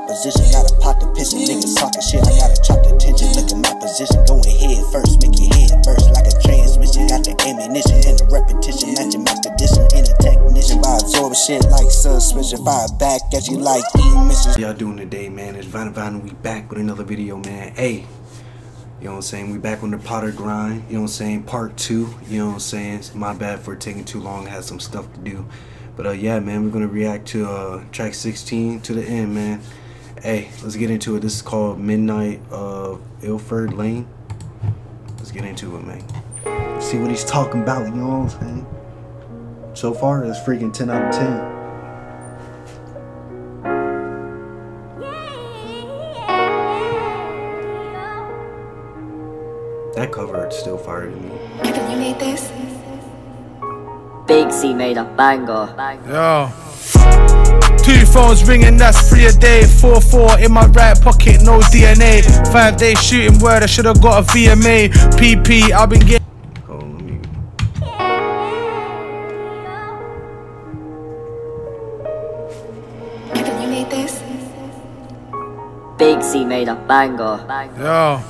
position, gotta pop the piston. Niggas talking shit, I gotta chop the tension. Look at my position, going head first, make your head burst like a transmission. Got the ammunition and the repetition, matching my condition. In a technician by absorbing shit like suspension. Fire back at you like emissions. Y'all doing today, man? It's Vine. We back with another video, man. Hey, you know what I'm saying? We back on the Potter grind. You know what I'm saying? Part 2. You know what I'm saying? My bad for taking too long. I had some stuff to do. But yeah, man, we're gonna react to track 16 to the end, man. Hey, let's get into it. This is called Midnight of Ilford Lane. Let's get into it, man. See what he's talking about, you know what I'm saying? So far, it's freaking 10 out of 10. That cover art's still fire to me. Kevin, you made this? Big C made a banger. Yo. 2 phones ringing, that's 3 a day. 4-4 in my right pocket, no DNA. 5-day shooting word, I should've got a VMA. PP, I've been getting. Oh, let me. Kevin, you made this? Big C made a banger. Yo.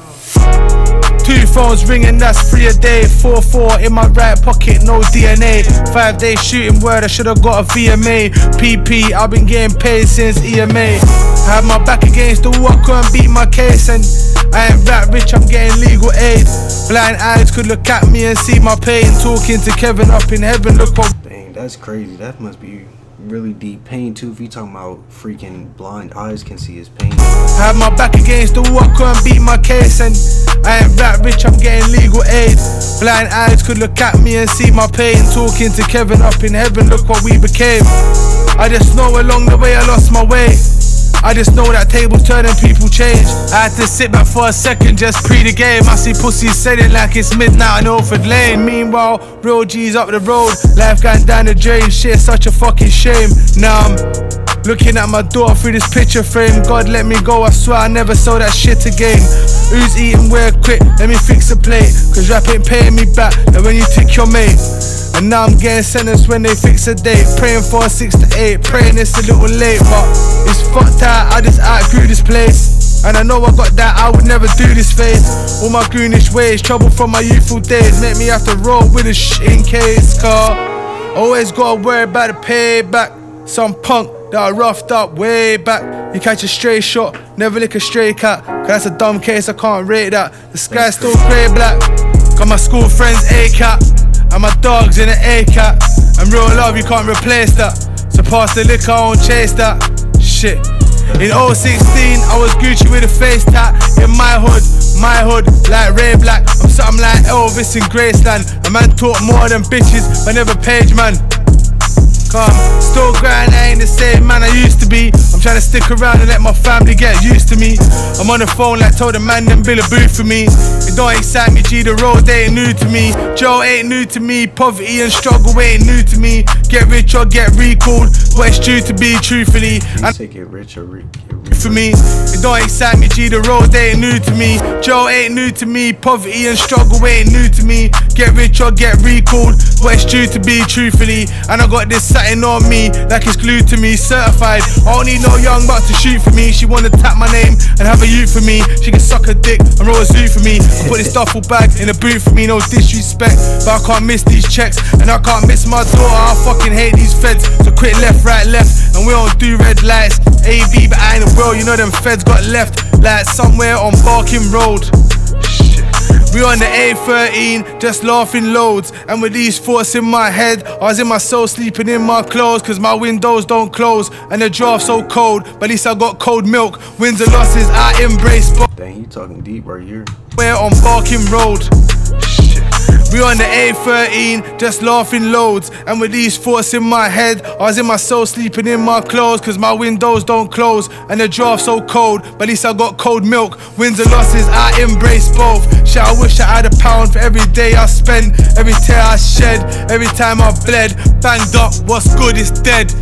2 phones ringing, that's 3 a day. 4-4 in my right pocket, no DNA. 5-day shooting word, I should've got a VMA. PP, I've been getting paid since EMA. Had my back against the wall, couldn't beat my case. And I ain't rap rich, I'm getting legal aid. Blind eyes could look at me and see my pain. Talking to Kevin up in heaven, look what. Dang, that's crazy. That must be really deep pain too. If you talking about freaking blind eyes can see his pain. Had my back against the wall, couldn't beat my case. And I ain't rap rich, I'm getting legal aid. Blind eyes could look at me and see my pain. Talking to Kevin up in heaven, look what we became. I just know along the way I lost my way. I just know that tables turn and people change. I had to sit back for a second, just pre the game. I see pussies selling like it's midnight on Ilford Lane. Meanwhile, real G's up the road, life going down the drain. Shit, such a fucking shame. Now I'm looking at my daughter through this picture frame. God let me go, I swear I never saw that shit again. Who's eating where quick? Let me fix a plate, cause rap ain't paying me back. And when you tick your mate, and now I'm getting sentenced when they fix a date. Praying for a 6 to 8, praying it's a little late. But it's fucked out, I just outgrew this place. And I know I got that, I would never do this phase. All my greenish ways, trouble from my youthful days, make me have to roll with a shit in case. Car always gotta worry about the payback. Some punk that I roughed up way back. You catch a stray shot, never lick a stray cat. Cause that's a dumb case, I can't rate that. The sky's still grey black. Got my school friends A-Cat, and my dogs in an A-Cat. And real love, you can't replace that. So pass the liquor, I won't chase that. Shit. In 016, I was Gucci with a face tat. In my hood, like Ray Black. I'm something like Elvis in Graceland. A man talk more than bitches, but never page man. Come, still grind, I ain't the same man I used to be. I'm trying to stick around and let my family get used to me. I'm on the phone like told the man them bill a booth for me. It don't excite me, G, the road they ain't new to me. Joe ain't new to me, poverty and struggle ain't new to me. Get rich or get recalled, but it's due to be truthfully. You say get rich or get For me, it don't excite me, G, the road they ain't new to me. Joe ain't new to me, poverty and struggle ain't new to me. Get rich or get recalled, but it's due to be truthfully. And I got this satin on me, like it's glued to me, certified. I don't need no young buck to shoot for me. She wanna tap my name and have a youth for me. She can suck a dick and roll a zoo for me. I put this duffel bag in a boot for me, no disrespect, but I can't miss these checks, and I can't miss my daughter. I fucking hate these feds, so quit left, right, left. And we don't do red lights, AB, but I ain't the world, you know them feds got left like somewhere on Barking Road. Shit. We on the A13, just laughing loads. And with these thoughts in my head, I was in my soul sleeping in my clothes. Cause my windows don't close and the draft so cold, but at least I got cold milk. Wins and losses, I embrace. Dang, you talking deep right here. We're on Barking Road. Shit. We on the A13, just laughing loads. And with these thoughts in my head, I was in my soul sleeping in my clothes. Cause my windows don't close and the draft so cold, but at least I got cold milk. Wins and losses, I embrace both. Shit, I wish I had a pound for every day I spend, every tear I shed, every time I bled. Banged up, what's good is dead.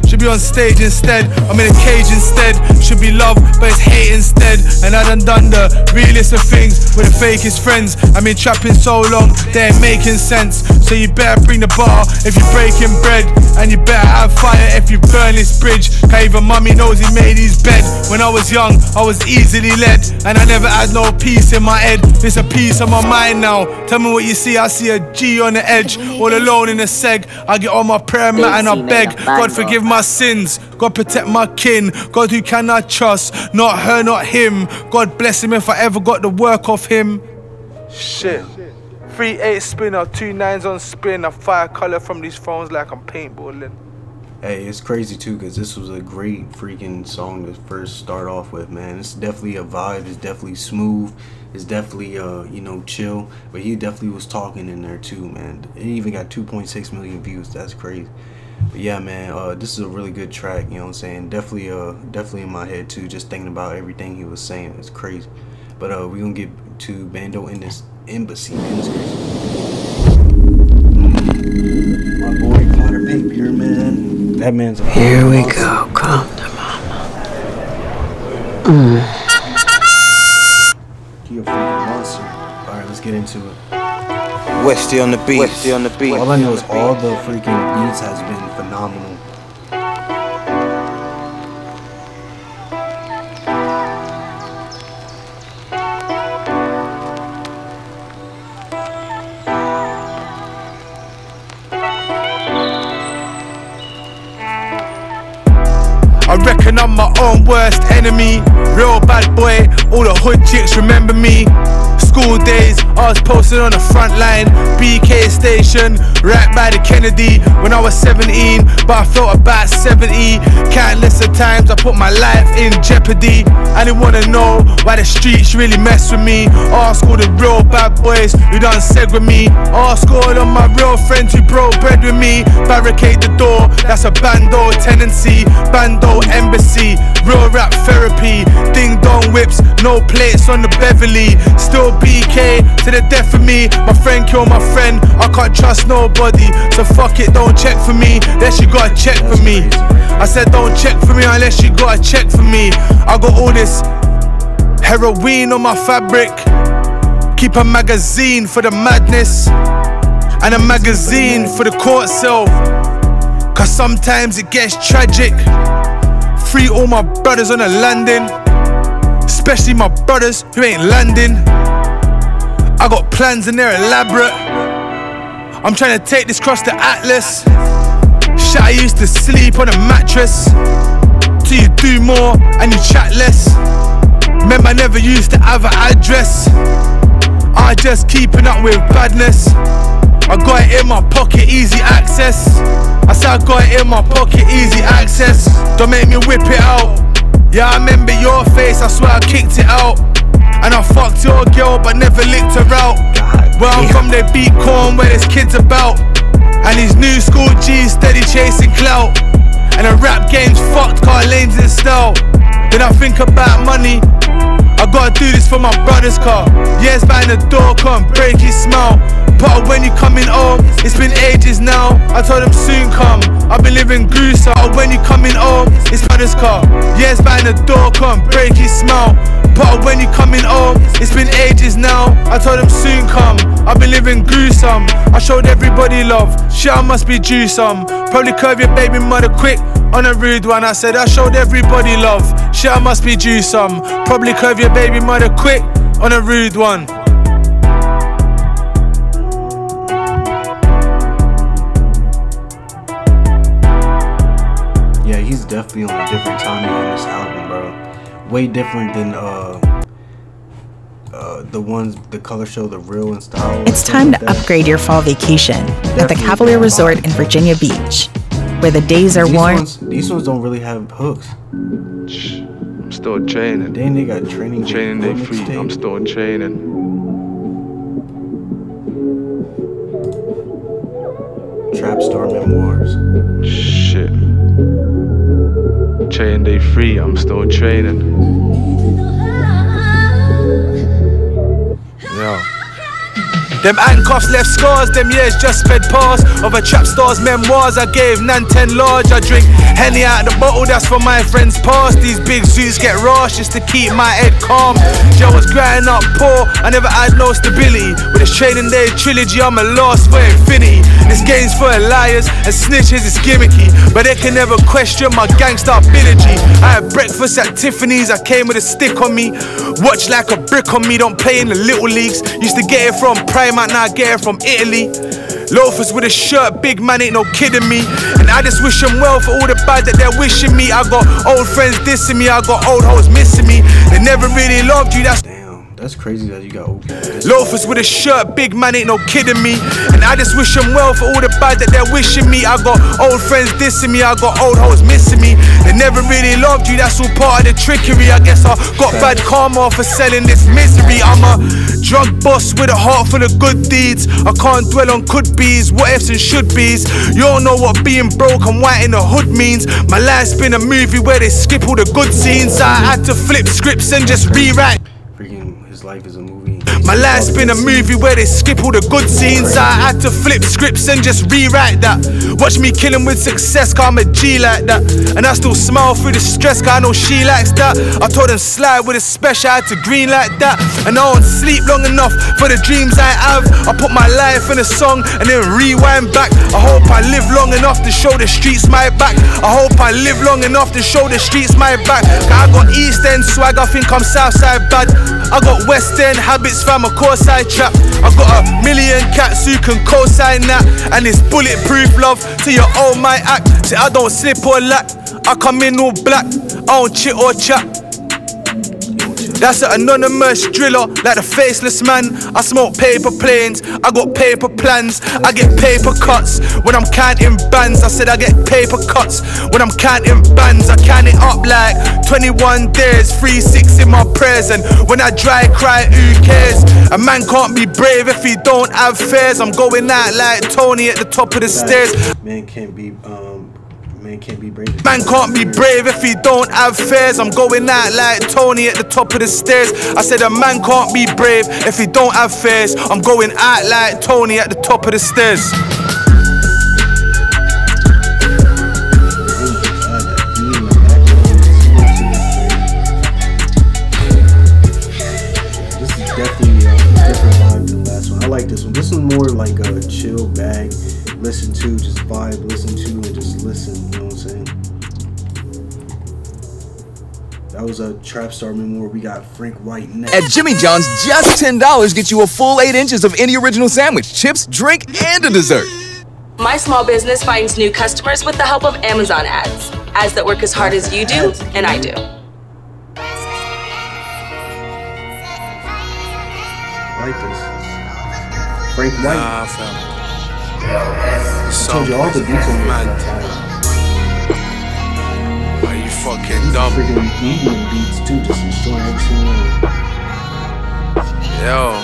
should be on stage instead. I'm in a cage instead. Should be love, but it's hate instead. And I done the realest of things with the fakest friends. I've been trapping so long, they ain't making sense. So you better bring the bar if you're breaking bread, and you better have fire if you burn this bridge. Cause even mummy knows he made his bed. When I was young, I was easily led, and I never had no peace in my head. There's a peace on my mind now. Tell me what you see. I see a G on the edge, all alone in a seg. I get on my prayer mat and I beg, God forgive my sins, God protect my kin, God who can I trust, not her, not him. God bless him if I ever got the work of him. Shit. 3/8 spinner, 2 9s on spin. I fire color from these phones like I'm paintballing. Hey, it's crazy too, because this was a great freaking song to first start off with, man. It's definitely a vibe. It's definitely smooth. It's definitely you know, chill. But he definitely was talking in there too, man. It even got 2.6 million views. That's crazy. But yeah, man, this is a really good track, you know what I'm saying? Definitely in my head too, just thinking about everything he was saying. It's crazy. But we're gonna get to Bando in this embassy, man. It's crazy. My boy Potter Pink here, man. That man's a here we go, come to mama. He a freaking monster. Alright, let's get into it. Westy on the beat. Westy on the beat. All I know is all the freaking beats has been phenomenal. I reckon I'm my own worst enemy. Real bad boy, all the hood chicks remember me. School days, I was posted on the front line, BK station, right by the Kennedy. When I was 17, but I felt about 70. Countless of times I put my life in jeopardy. I didn't wanna know why the streets really mess with me. Ask all the real bad boys who done seg with me. Ask all of my real friends who broke bread with me. Barricade the door, that's a Bando tendency. Bando embassy, real rap therapy. Ding dong whips, no plates on the Beverly. Still BK to the death of me. My friend killed my friend, I can't trust nobody. So fuck it, don't check for me unless you gotta check for me. I said don't check for me unless you gotta check for me. I got all this heroin on my fabric. Keep a magazine for the madness, and a magazine for the court cell. Cause sometimes it gets tragic. Free all my brothers on the landing, especially my brothers who ain't landing. I got plans and they're elaborate. I'm trying to take this cross to Atlas. Shit, I used to sleep on a mattress. Till you do more and you chat less. Remember I never used to have an address. I just keeping up with badness. I got it in my pocket, easy access. I said I got it in my pocket, easy access. Don't make me whip it out. Yeah, I remember your face, I swear I kicked it out. And I fucked your girl but never licked her out. Where I'm from they beat corn where there's kids about. And these new school G's steady chasing clout. And the rap game's fucked, car lanes in style. Then I think about money, I gotta do this for my brother's car. Years behind the door, can't break his smile. But when you coming home, it's been ages now. I told him soon come, I've been living gruesome. When you coming home, it's brother's car. Years behind the door, can't break his smile. But when you coming home, it's been ages now. I told him soon come, I've been living gruesome. I showed everybody love, shit I must be due some. Probably curve your baby mother quick on a rude one. I said I showed everybody love, shit I must be due some. Probably curve your baby mother quick on a rude one. Yeah, he's definitely on a different timing on this album, bro. Way different than the ones, the color show, the real and style. It's time to upgrade your fall vacation at the Cavalier Resort in Virginia Beach, where the days are warm. These ones don't really have hooks. I'm still training. Then they got training day free. I'm still training. Trap Star Memoirs. Shit. Training day free. I'm still training. Yeah. Them handcuffs left scars, them years just sped past. Of a trap star's memoirs, I gave Nan 10 large. I drink Henny out the bottle, that's for my friends past. These big zoos get rash just to keep my head calm. I was growing up poor, I never had no stability. With this Training Day trilogy, I'm a loss for infinity. This game's for liars and snitches, it's gimmicky, but they can never question my gangsta ability. I had breakfast at Tiffany's, I came with a stick on me. Watch like a brick on me, don't play in the little leagues. Used to get it from Primark, now I get it from Italy. Loafers with a shirt, big man, ain't no kidding me. And I just wish them well for all the bad that they're wishing me. I got old friends dissing me, I got old hoes missing me. They never really loved you, that's That's crazy that you got old people. loafers with a shirt, big man, ain't no kidding me. And I just wish them well for all the bad that they're wishing me. I got old friends dissing me, I got old hoes missing me. They never really loved you, that's all part of the trickery. I guess I got bad karma for selling this misery. I'm a drug boss with a heart full of good deeds. I can't dwell on could be's, what ifs and should be's. You don't know what being broke and white in the hood means. My life's been a movie where they skip all the good scenes. I had to flip scripts and just rewrite. His life is a movie. My life's been a movie where they skip all the good scenes. I had to flip scripts and just rewrite that. Watch me killing with success, cause I'm a G like that. And I still smile through the stress, cause I know she likes that. I told them slide with a special, I had to green like that. And I don't sleep long enough for the dreams I have. I put my life in a song and then rewind back. I hope I live long enough to show the streets my back. I hope I live long enough to show the streets my back. Cause I got East End swag, I think I'm Southside bad. I got West End habits, fam, a core side trap. I got a million cats who can co-sign that. And it's bulletproof love to your own my act. See, I don't slip or lack, I come in all black. I don't chit or chat. That's an anonymous driller, like the faceless man. I smoke paper planes, I got paper plans. I get paper cuts when I'm counting bands. I said I get paper cuts when I'm counting bands. I count it up like 21 days, 3-6 in my prayers. And when I dry cry, who cares? A man can't be brave if he don't have fears. I'm going out like Tony at the top of the stairs. Man can't be brave. Man can't be brave if he don't have fears. I'm going out like Tony at the top of the stairs. I said a man can't be brave if he don't have fears. I'm going out like Tony at the top of the stairs. This is definitely a different vibe than the last one. I like this one. This is more like a chill bag. Listen to, just vibe, listen to, and just listen, you know what I'm saying? That was a Trap Star memoir. We got Frank White next. At Jimmy John's, just $10 gets you a full 8 inches of any original sandwich, chips, drink, and a dessert. My small business finds new customers with the help of Amazon ads. Ads that work as hard as you do, and I do. I like this. Frank White. I told you all the beats on this. Are you fucking dumb? Freaking medium beats too, just destroying every single one. Yo.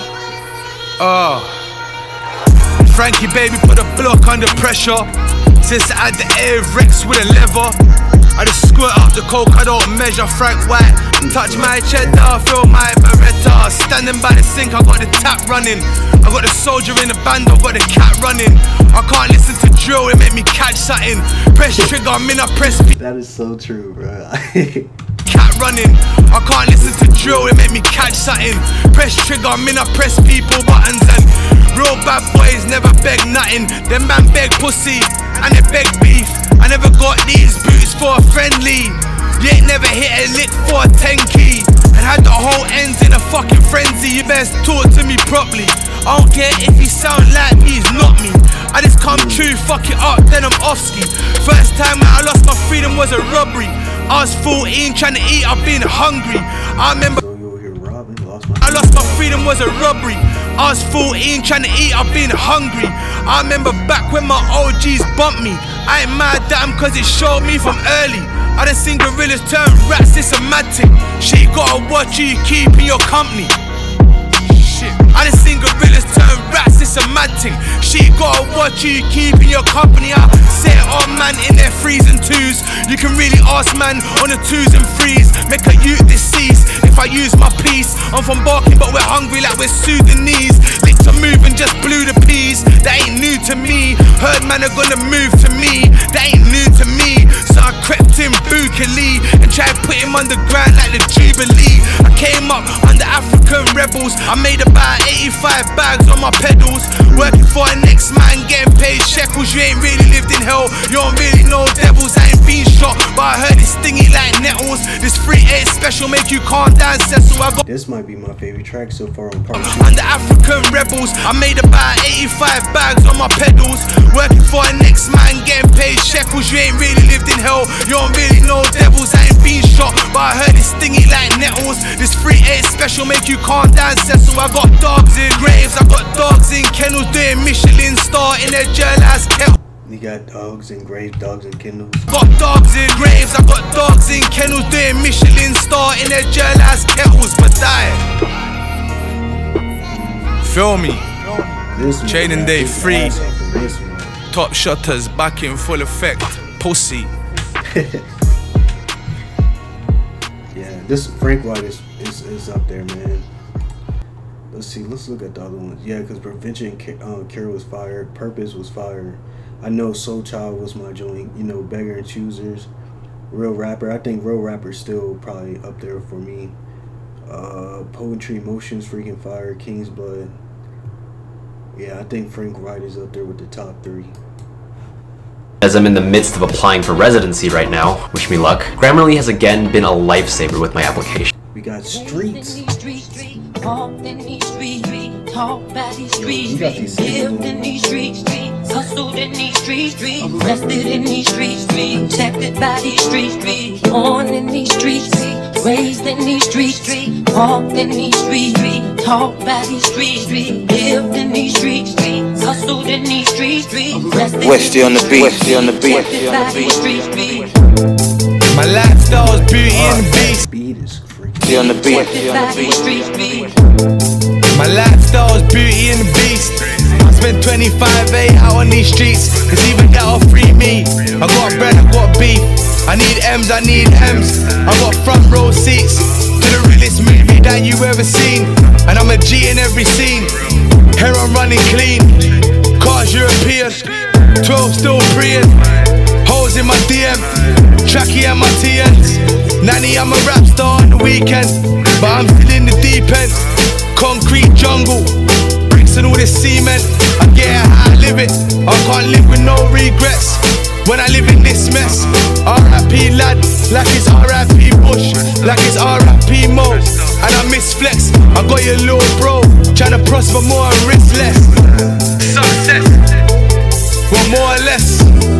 Frankie baby put a block under pressure. Since I had the air Rex with a lever, I just squirt up the coke, I don't measure. Frank White, touch my cheddar, feel my Beretta. Standing by the sink, I got the tap running. I got the soldier in the band, I got the cat running. I can't listen to drill, it make me catch something. Press trigger, I'm in a press beat. That is so true, bro. Cat running, I can't listen to drill, it make me catch something. Press trigger, I'm in a press people buttons. And real bad boys never beg nothing. Them man beg pussy, and they beg beef. I never got these boots for a friendly. You ain't never hit a lick for a 10 key. And had the whole ends in a fucking frenzy. You best talk to me properly. I don't care if he sound like me, he's not me. I just come true, fuck it up, then I'm off ski. First time I lost my freedom was a robbery. I was 14 trying to eat, I've been hungry. I remember I lost my freedom was a robbery. I was 14 trying to eat, I've been hungry. I remember back when my OGs bumped me. I ain't mad at them cause it showed me from early. I done seen gorillas turn rats, it's a mad thing. Shit, you gotta watch who you keep in your company. Shit. I done seen gorillas turn rats, it's a mad thing. She gotta watch who you keep in your company. I set on man in their 3s and 2s. You can really ask man on the 2s and 3s. Make a youth deceased if I use my piece. I'm from Barking but we're hungry like we're Sudanese. Lips are moving, just blew the peas. That ain't new to me. Heard man are gonna move to me. That ain't new to me. So I crept in bookily and tried put him underground like the Jubilee. I came up under African rebels. I made about 85 bags on my pedals. Working for a next man, getting paid shekels. You ain't really lived in hell, you don't really know devils. I ain't been shot, but I heard it stingy like nettles. This 3-8 special make you calm down, Cecil. I got this might be my favorite track so far on part 2. Under African rebels, I made about 85 bags on my pedals. Working for a next man, getting paid shekels. You ain't really lived in hell, you don't really know devils. I ain't been shot, but I heard it stingy like nettles. This 3-8 special make you calm down, Cecil. I got dogs in graves, I got dogs in kennels, doing Michelin star in their jailhouse kettle. You got dogs in graves, dogs in kennels. Got dogs in graves, I got dogs in kennels, doing Michelin star in their jailhouse kettles, but die. Feel me? Training day 3. Top shutters back in full effect. Pussy. Yeah, this Frank White is up there, man. Let's see, let's look at the other ones. Yeah, because Prevention Cure was fired. Purpose was fired. I know Soul Child was my joint. You know, Beggar and Choosers. Real Rapper. I think Real Rapper's still probably up there for me. Poetry Emotions, freaking fire. King's Blood. Yeah, I think Frank White is up there with the top 3. As I'm in the midst of applying for residency right now, wish me luck, Grammarly has again been a lifesaver with my application. We got Streets. Walked in these streets, talked by these streets, lived in these streets, hustled in these streets, rested in these streets, protected by these streets, born in these streets, raised in these streets, walked in these streets, talked by these streets, lived in these streets, hustled in these streets, rested in these streets, protected by these streets. My lifestyle is beauty and the beast. Beat is On the beat. My lifestyle is beauty and the beast. I spent 25 out on these streets, cause even that'll free me. I got bread, I got beef. I need M's, I need M's. I got front row seats to the realest movie that you ever seen. And I'm a G in every scene. Hair I'm running clean. Cars European. 12 still preying. Hoes in my DM. Tracky and my TNs. Nanny, I'm a rap star on the weekend, but I'm still in the deep end. Concrete jungle, bricks and all this cement. I get how I live it, I can't live with no regrets. When I live in this mess, R.I.P. lad, like it's R.I.P. Bush, like it's R.I.P. Mo. And I miss flex, I got your little bro, tryna prosper more and risk less. Success, well more or less.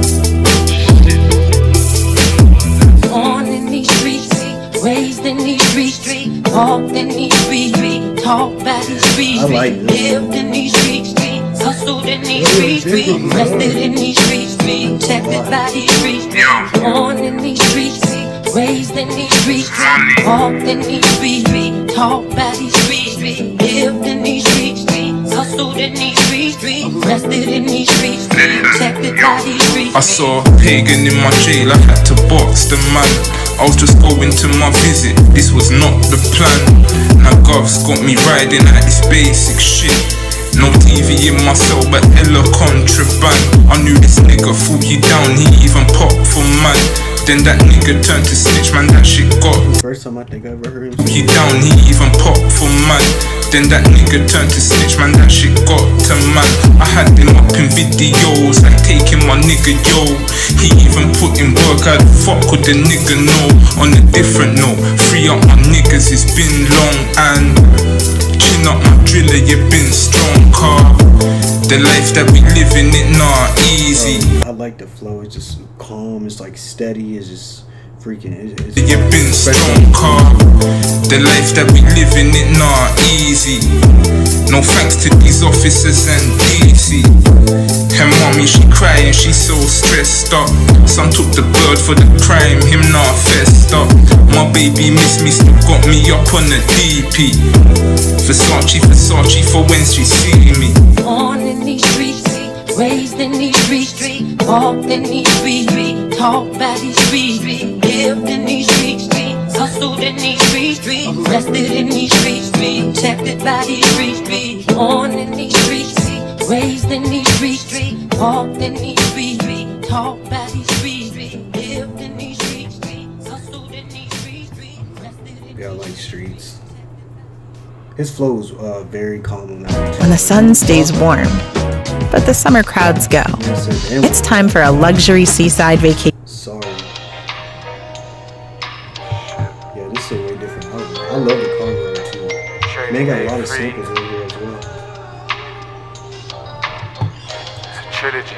Born in these streets, raised in these streets, walked in these streets, talked by these streets, lived in these streets, hustled in these streets, rested in these streets, protected by these streets. Born in these streets, raised in these streets, walked in these streets, talked by these streets, lived in these streets, hustled in these streets, rested in these streets, protected by these streets. I saw a pagan in my jail, I had to box the man. I was just going to my visit, this was not the plan. Now Gov's got me riding at this basic shit. No TV in my cell, but hella contraband. I knew this nigga thought he down, he even popped for man. Then that nigga turned to snitch, man, that shit got. First time I think I ever heard him. He down, he even popped for man. Then that nigga turned to snitch, man, that shit got to man. I had him up in videos, like taking my nigga, yo. He even put in work, how the fuck could the nigga know? On a different note, free up my niggas, it's been long. And chin up my driller, you been strong, car. The life that we living, it not easy. I like the flow, it's just calm, it's like steady, it's just freaking. You been strong, car. The life that we living it not easy. No thanks to these officers and DC. Her mommy, she crying, she so stressed up. Some took the bird for the crime, him not fessed up. My baby miss me, still got me up on the DP. Versace, Versace for when she see me. Born in these streets, raised in these streets, walked in these streets, talked by these streets, lived in these streets, hustled in these streets, arrested in these streets, protected by these streets. Born in these streets, raised in these streets, walked in these streets, talked by these streets, lived in these streets, hustled in these streets, arrested in these streets. Yeah, I like Streets. His flow is very calm. When the sun stays warm, but the summer crowds go, it's time for a luxury seaside vacation. Sorry. Yeah, this is a way different album. I love the cover too. They got a lot of samples over here as well. It's a trilogy.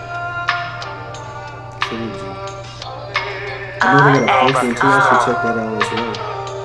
I know they got a first one too. I should check that out as well.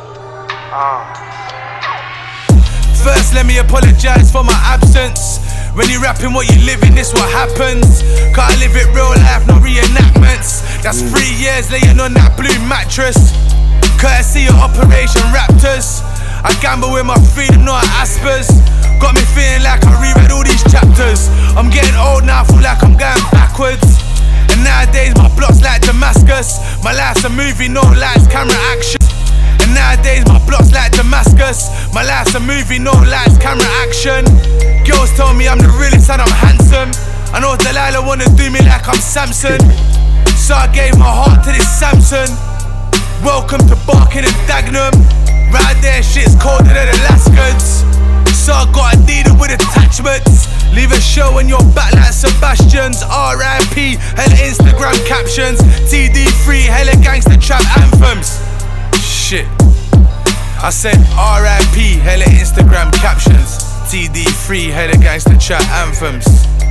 First, let me apologize for my absence. When you rapping what you living, this what happens. Cause I live it real life, no reenactments. That's 3 years laying on that blue mattress. Courtesy of Operation Raptors. I gamble with my freedom, not Aspers. Got me feeling like I reread all these chapters. I'm getting old now, I feel like I'm going backwards. And nowadays my block's like Damascus. My life's a movie, no lights, camera, action. And nowadays my block's like Damascus. My life's a movie, no lights, camera, action. Girls tell me I'm the realest and I'm handsome. I know Delilah wanna do me like I'm Samson. So I gave my heart to this Samson. Welcome to Barking and Dagenham. Right there shit's colder than Alaskans. So I gotta deal with attachments. Leave a show on your back like Sebastian's. R.I.P. hella Instagram captions. TD3 hella gangster trap anthems. Shit, I said R.I.P. hella Instagram captions. TD3 hella gangster trap anthems.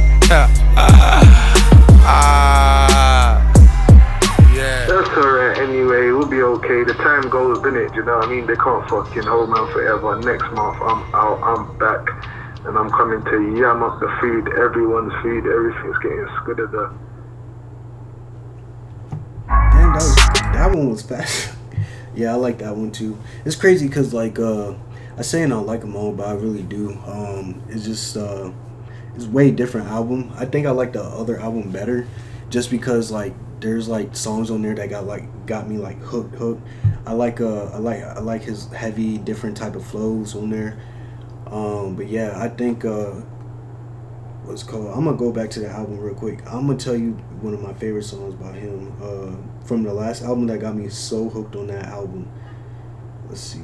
Yeah. That's alright anyway, we'll be okay. The time goes, innit? You know what I mean? They can't fucking hold man forever. Next month I'm back and I'm coming to yam up the food, everyone's food, everything's getting squiddered up. Damn, that one was fast. Yeah, I like that one too. It's crazy because like I say I don't like them all, but I really do. It's just it's way different album. I think I like the other album better, just because like there's like songs on there that got me like hooked. I like his heavy different type of flows on there. But yeah, I think what's called. I'm gonna go back to the album real quick. I'm gonna tell you one of my favorite songs by him from the last album that got me so hooked on that album. Let's see,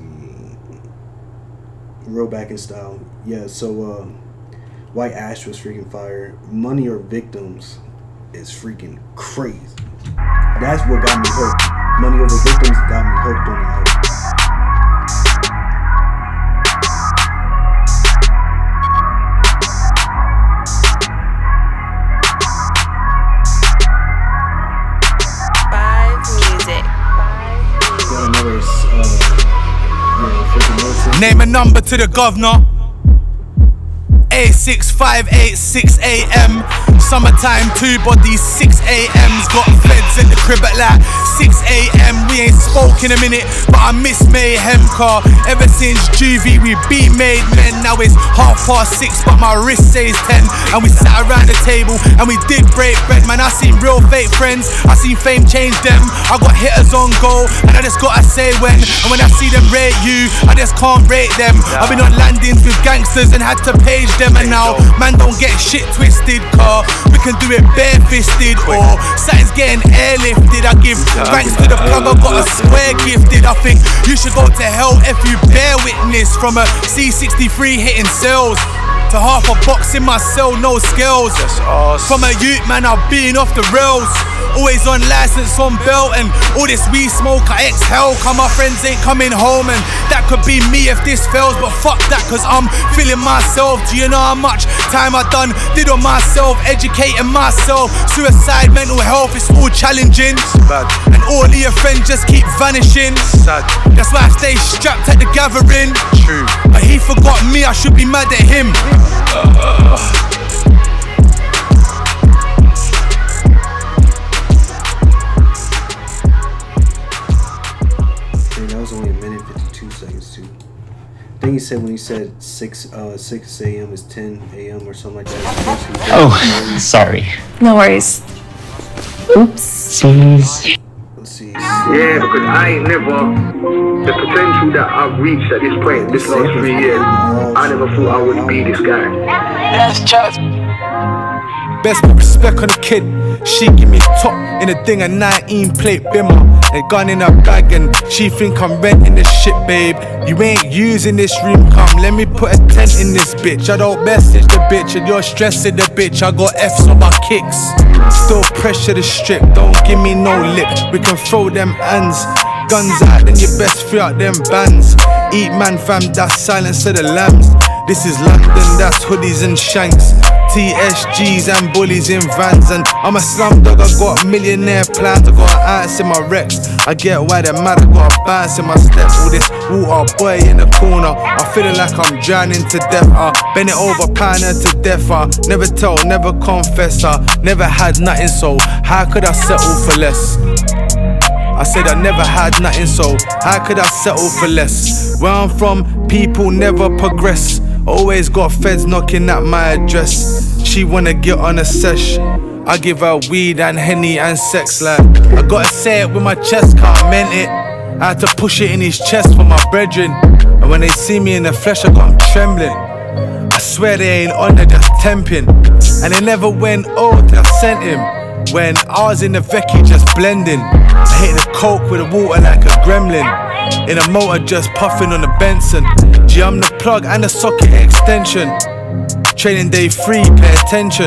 Real Back in Style. Yeah, so White Ash was freaking fire. Money or Victims is freaking crazy. That's what got me hooked. Money Over Victims got me hooked on the album. Name a number to the governor. A6586 AM. Summertime, 2 bodies, 6 AMs. Got feds in the crib at like 6 AM. We ain't spoke in a minute, but I miss mayhem car. Ever since juvie, we be made men. Now it's 6:30, but my wrist says 10. And we sat around the table and we did break bread. Man, I seen real fake friends, I seen fame change them. I got hitters on goal, and I just gotta say when. And when I see them rate you, I just can't rate them. I've been on landings with gangsters and had to page them. And now, man, don't get shit twisted, car. We can do it bare-fisted, or something's getting airlifted. I give thanks to the plug, I got a square gifted. I think you should go to hell if you bear witness from a C63 hitting cells. To half a box in my cell, no skills. From a youth, man, I've been off the rails. Always on license, on belt, and all this weed smoke I exhale. Cause my friends ain't coming home, and that could be me if this fails. But fuck that, cause I'm feeling myself. Do you know how much time I did on myself, educating myself? Suicide, mental health, it's all challenging. And all of your friends just keep vanishing. That's why I stay strapped at the gathering. But he forgot me, I should be mad at him. That was only a minute 52 seconds too. I think he said when he said 6 a.m. is 10 a.m. or something like that. Oh, sorry. No worries. Oopsies. Let's see. Yeah, because I ain't never, the potential that I've reached at this point, this last 3 years, I never thought I would be this guy. That's just best put respect on the kid. She give me top in a thing, a 19 plate bimmer. A gun in her bag and she think I'm renting this shit, babe. You ain't using this room, come let me put a tent in this bitch. I don't message the bitch and you're stressing the bitch. I got F's on my kicks. Still pressure the strip, don't give me no lip. We can throw them hands. Guns out, then you best free out them bands. Eat man fam, that's silence of the lambs. This is London, that's hoodies and shanks. TSGs and bullies in vans. And I'm a slumdog, I got millionaire plans. I got an ounce in my Rex. I get why they're mad, I got a bounce in my step. All this water boy in the corner, I'm feeling like I'm drowning to death. Bend it over, pound her to death. Never tell, never confess. Never had nothing, so how could I settle for less? I said I never had nothing, so how could I settle for less? Where I'm from, people never progress. Always got feds knocking at my address. She wanna get on a sesh. I give her weed and Henny and sex, like I gotta say it with my chest, cause I meant it. I had to push it in his chest for my brethren. And when they see me in the flesh, I got them trembling. I swear they ain't on, they're just temping. And they never went, oh, till I sent him. When I was in the Vecchi just blending, I hit the coke with the water like a gremlin. In a motor just puffing on the Benson. Gee, I'm the plug and the socket extension. Training day 3, pay attention.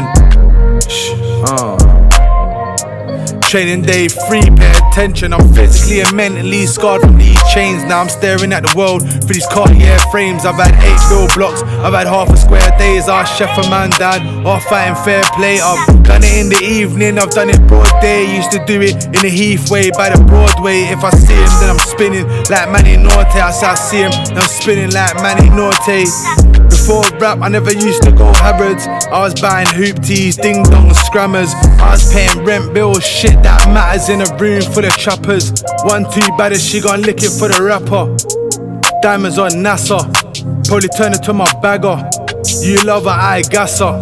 Training day 3, pay attention. I'm physically and mentally scarred from these chains. Now I'm staring at the world through these Cartier frames. I've had 8 bill blocks, I've had half a square days. Our chef a man dad, or fighting fair play. I've done it in the evening, I've done it broad day. Used to do it in the Heathway by the Broadway. If I see him, then I'm spinning like Manny Norte. I say I see him, then I'm spinning like Manny Norte. Before rap, I never used to go Harrods. I was buying hoop tees, ding dong scrammers. I was paying rent bills, shit that matters in a room full of trappers. 1 2 baddest, she gon' lick it for the rapper. Diamonds on NASA, probably turn it to my bagger. You love her, I gas her.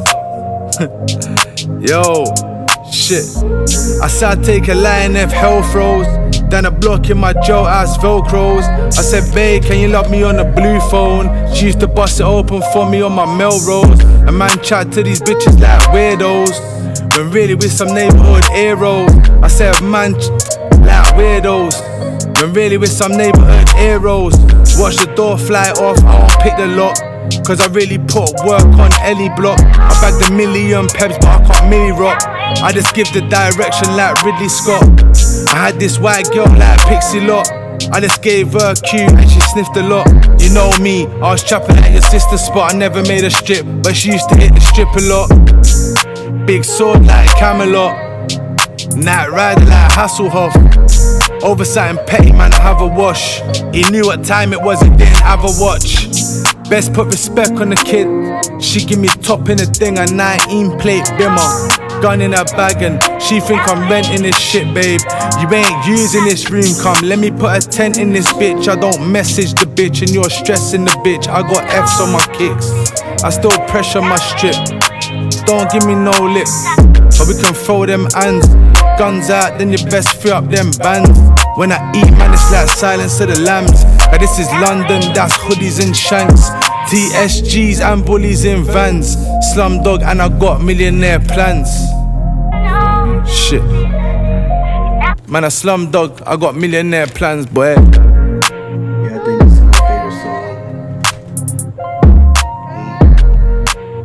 Yo, shit. I said I'd take a line if hell froze. Down a block in my Joe ass Velcros. I said, babe, can you love me on the blue phone? She used to bust it open for me on my Melrose. A man chat to these bitches like weirdos, when really with some neighborhood heroes. I said, man, like weirdos, when really with some neighborhood heroes. Watch the door fly off, I won't pick the lock, cause I really put work on Ellie Block. I bagged a million peps, but I can't milli rock. I just give the direction like Ridley Scott. I had this white girl like Pixie Lot. I just gave her a cue and she sniffed a lot. You know me, I was trapping at your sister's spot. I never made a strip, but she used to hit the strip a lot. Big sword like Camelot, night rider like Hasselhoff. Oversight and petty, man, I have a wash. He knew what time it was, he didn't have a watch. Best put respect on the kid. She give me top in the thing, a 19 plate bimmer. Gun in her bag and she think I'm renting this shit, babe. You ain't using this room, come let me put a tent in this bitch. I don't message the bitch and you're stressing the bitch. I got F's on my kicks, I still pressure my strip. Don't give me no lip, but we can throw them hands. Guns out, then you best free up them bands. When I eat, man, it's like silence of the lambs. But this is London, that's hoodies and shanks. TSGs and bullies in vans. Slumdog and I got millionaire plans. Shit. Man, a slumdog, I got millionaire plans, boy. Yeah, I think this is my favorite song.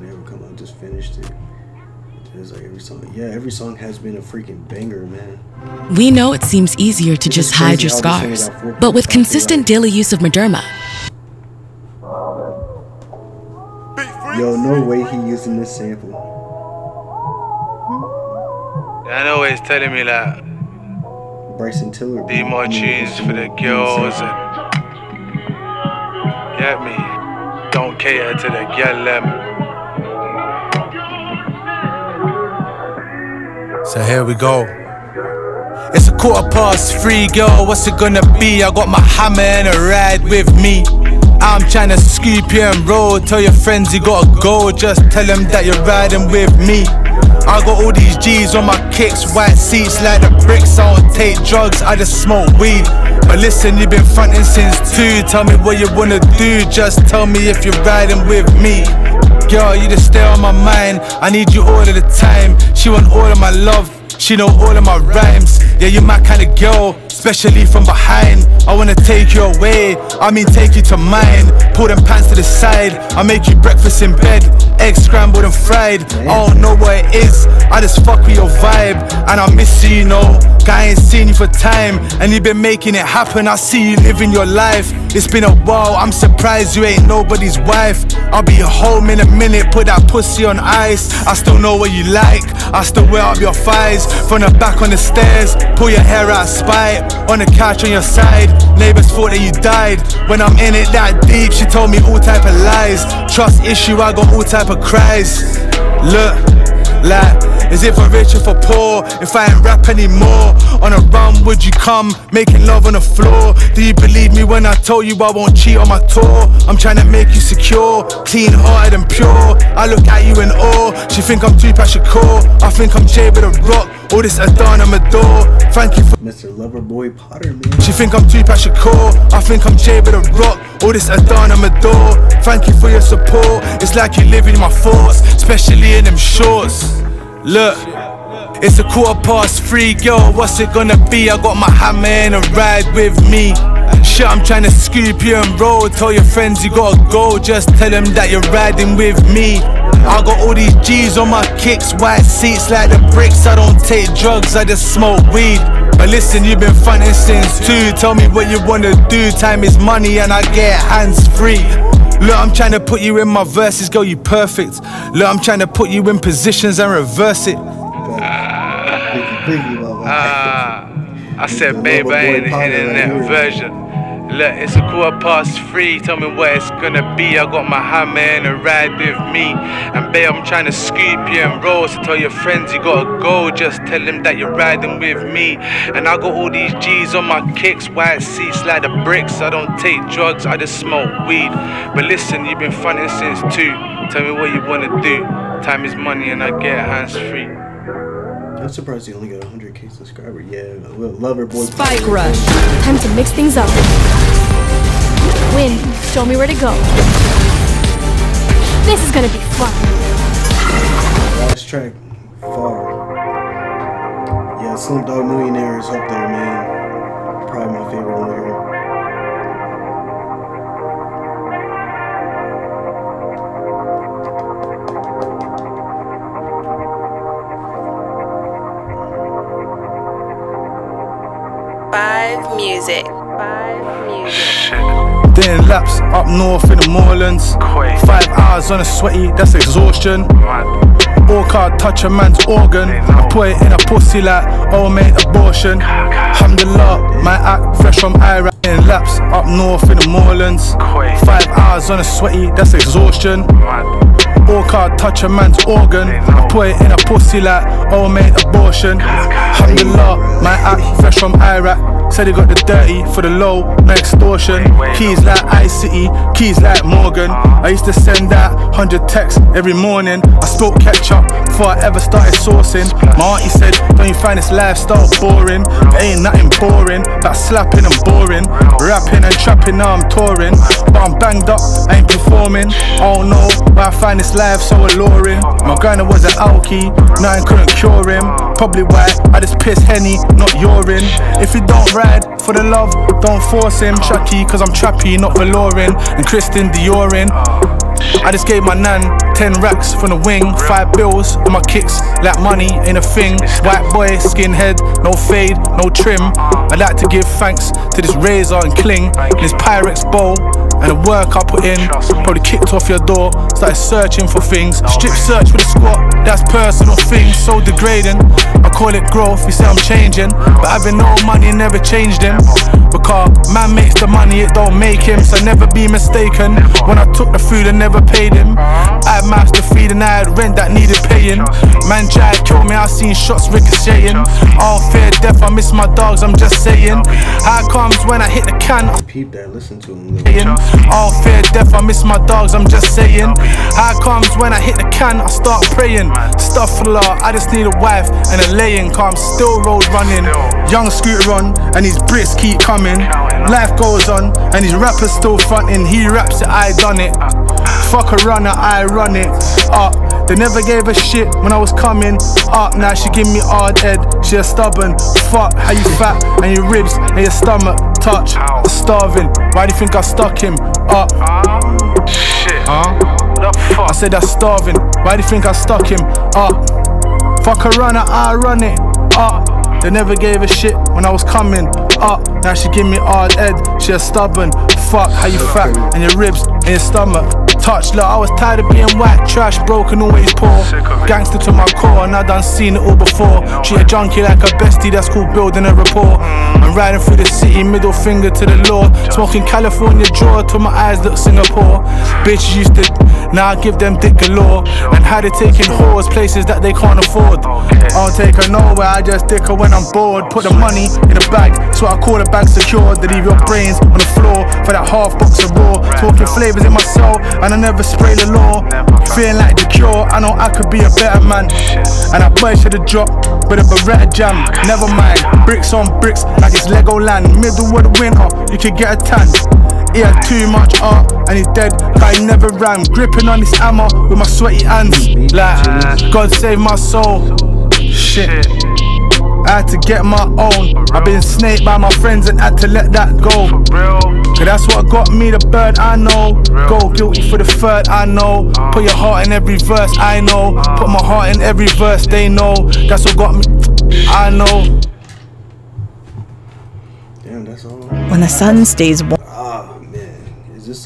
when they ever come out. Just finished it. It's like every song has been a freaking banger, man. We know it seems easier to just hide your scars, but with consistent daily use of Mederma. Yo, no way he using this sample. I know he's telling me that. Bryson Tiller. Be more tunes for the girls and get me. Don't cater to the girl them. So here we go. It's 3:15, girl, what's it gonna be? I got my hammer and a ride with me. I'm tryna scoop you and roll. Tell your friends you gotta go, just tell them that you're riding with me. I got all these G's on my kicks, white seats like the bricks. I don't take drugs, I just smoke weed. But listen, you've been frontin' since 2. Tell me what you wanna do, just tell me if you're riding with me. Girl, you just stay on my mind, I need you all of the time. She want all of my love, she know all of my rhymes. Yeah, you're my kind of girl, especially from behind. I wanna take you away, I mean take you to mine. Pull them pants to the side, I make you breakfast in bed. Eggs scrambled and fried, I don't know what it is, I just fuck with your vibe. And I miss you, you know, I ain't seen you for time. And you've been making it happen, I see you living your life. It's been a while, I'm surprised you ain't nobody's wife. I'll be home in a minute, put that pussy on ice. I still know what you like, I still wear up your thighs. From the back on the stairs, pull your hair out spite. On the couch on your side, neighbors thought that you died. When I'm in it that deep, she told me all type of lies. Trust issue, I got all type of cries. Look, like, is it for rich or for poor? If I ain't rap anymore, on a run would you come, making love on the floor? Do you believe me when I told you I won't cheat on my tour? I'm trying to make you secure, clean hearted and pure. I look at you in awe, she think I'm Tupac Shakur. I think I'm Jay with a rock, all this Adana Mador. Thank you for Mr. Loverboy Potter, man. She think I'm Tupac Shakur, I think I'm Jay with a rock, all this Adana Mador. Thank you for your support, it's like you live in my thoughts, especially in them shorts. Look, it's 3:15, girl, what's it gonna be? I got my hammer and a ride with me. Shit, I'm tryna scoop you and roll. Tell your friends you gotta go, just tell them that you're riding with me. I got all these G's on my kicks, white seats like the bricks. I don't take drugs, I just smoke weed. But listen, you've been frontin' since 2. Tell me what you wanna do, time is money and I get hands free. Look, I'm trying to put you in my verses, girl, you perfect. Look, I'm trying to put you in positions and reverse it. I said, babe, I ain't in that version. Look, it's 3:15, tell me what it's gonna be. I got my hammer and a ride with me. And babe, I'm trying to scoop you and roll. So tell your friends you gotta go, just tell them that you're riding with me. And I got all these G's on my kicks, white seats like the bricks. I don't take drugs, I just smoke weed. But listen, you've been frontin' since 2. Tell me what you wanna do, time is money and I get hands free. I'm surprised he only got 100K subscribers. Yeah, Loverboy. Spike Rush. Time to mix things up. Win, show me where to go. This is gonna be fun. Last track, Far. Yeah, Slumdog Millionaire is up there, man. Probably my favorite one here. Five Music. Doing laps up north in the moorlands. 5 hours on a sweaty, that's exhaustion. All car touch a man's organ. I put it in a pussy like old mate abortion. Alhamdulillah, my act fresh from Iraq. Doing laps up north in the moorlands. 5 hours on a sweaty, that's exhaustion. All car touch a man's organ. I put it in a pussy like old mate abortion. Alhamdulillah, my act fresh from Iraq. Said he got the dirty for the low, no extortion. Keys like iCity, keys like Morgan. I used to send out 100 texts every morning. I spilled ketchup before I ever started sourcing. My auntie said, don't you find this lifestyle boring? There ain't nothing boring, but slapping and boring. Rapping and trapping, now I'm touring. But I'm banged up, I ain't performing. I don't know why I find this life so alluring. My granny was an alky, nothing couldn't cure him. Probably why I just piss Henny, not urine. If you don't ride for the love, don't force him. Chucky, cause I'm trappy, not Valorin. And Kristen Diorin. I just gave my nan 10 racks from the wing, 5 bills on my kicks, like money ain't a thing. White boy, skinhead, no fade, no trim. I like to give thanks to this razor and cling, and this Pyrex bowl, and the work I put in. Probably kicked off your door, started searching for things. Strip search with a squat, that's personal things, so degrading. I call it growth, you say I'm changing, but having no money never changed him. Because man makes the money, it don't make him, so never be mistaken. When I took the food I never paid him. I had mouths to feed and I had rent that needed paying. Man tried to kill me, I seen shots ricocheting. All fear death, I miss my dogs, I'm just saying. How comes when I hit the can? Peep that, listen to him. All fear death, I miss my dogs, I'm just saying. How comes when I hit the can, I start praying. Astaghfirullah, I just need a wife and a laying, cause I'm still road running. Young scooter on, and these Brits keep coming. Life goes on, and these rappers still fronting. He raps it, I done it. Fuck a runner, I run it. They never gave a shit when I was coming up. Now she give me hard head, she a stubborn. Fuck how you fat and your ribs and your stomach touch. I'm starving, why do you think I stuck him up? Shit, I said I'm starving, why do you think I stuck him up? Fuck a runner, I run it up. They never gave a shit when I was coming up. Now she give me hard head, she a stubborn. Fuck how you fat and your ribs and your stomach touch. Look, I was tired of being white trash, broken, always poor. Gangster to my core, and I done seen it all before. She a junkie like a bestie, that's called building a rapport. I'm riding through the city, middle finger to the law. Smoking California draw till my eyes look Singapore. Bitches used to, now I give them dick galore. And how they taking whores places that they can't afford. I don't take her nowhere, I just dick her when I'm bored. Put the money in a bag, so I call the bag secure. They leave your brains on the floor for that half box of raw. Talking flavors in my soul, and I never spray the law. Feeling like the cure, I know I could be a better man. And that boy should've dropped with a Beretta jam. Never mind, bricks on bricks like it's Legoland. Middle of the winter, you could get a tan. He had too much art and he's dead, but he never ran. Gripping on this ammo with my sweaty hands. Like, God save my soul. Shit, I had to get my own. I've been snaked by my friends and had to let that go. Cause that's what got me the bird, I know. Go guilty for the third, I know. Put your heart in every verse, I know. Put my heart in every verse, they know. That's what got me, I know. Damn, that's all. When the sun stays warm, is this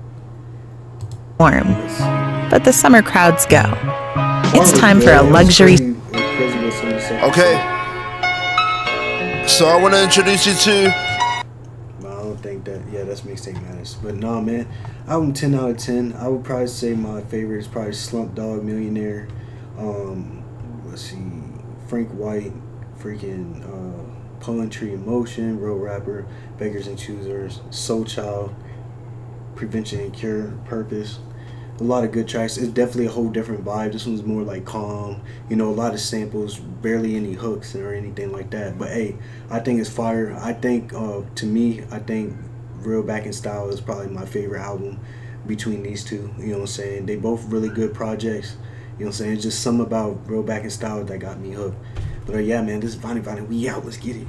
warm, but the summer crowds go. It's time for a luxury. Okay, so I want to introduce you to. I don't think that. Yeah, that's Mixtape Madness. But nah, man, album 10 out of 10. I would probably say my favorite is probably Slump Dog Millionaire. Let's see, Frank White, freaking Poetry in Motion, Real Rapper, Beggars and Choosers, Soul Child, Prevention and Cure, Purpose. A lot of good tracks. It's definitely a whole different vibe. This one's more like calm, you know, a lot of samples, barely any hooks or anything like that. But hey, I think it's fire. I think to me, I think Real Back in Style is probably my favorite album between these two. You know what I'm saying? They both really good projects. You know what I'm saying? It's just something about Real Back in Style that got me hooked. But yeah, man, this is Vonnie. We out. Let's get it.